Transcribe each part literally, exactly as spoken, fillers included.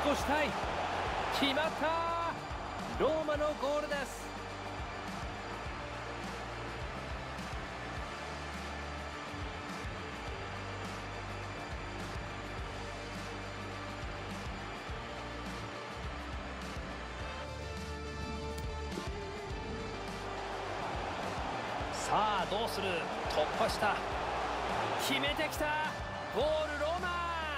越したい。決まった。ローマのゴールです。さあどうする。突破した。決めてきた。ゴールローマ。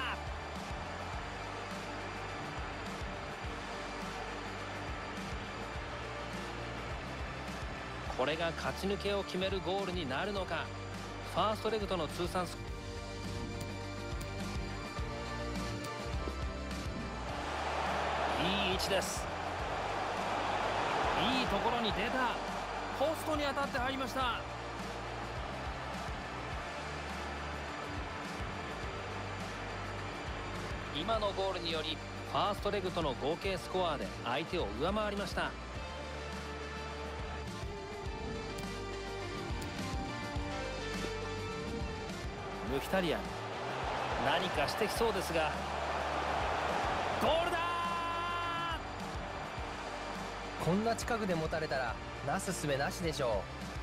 これが勝ち抜けを決めるゴールになるのか。ファーストレグとの通算スいい位置です。いいところに出た。ポストに当たって入りました。今のゴールによりファーストレグとの合計スコアで相手を上回りました。ムヒタリアン、何かしてきそうですが、ゴールだ。 こんな近くで持たれたらなすすべなしでしょう。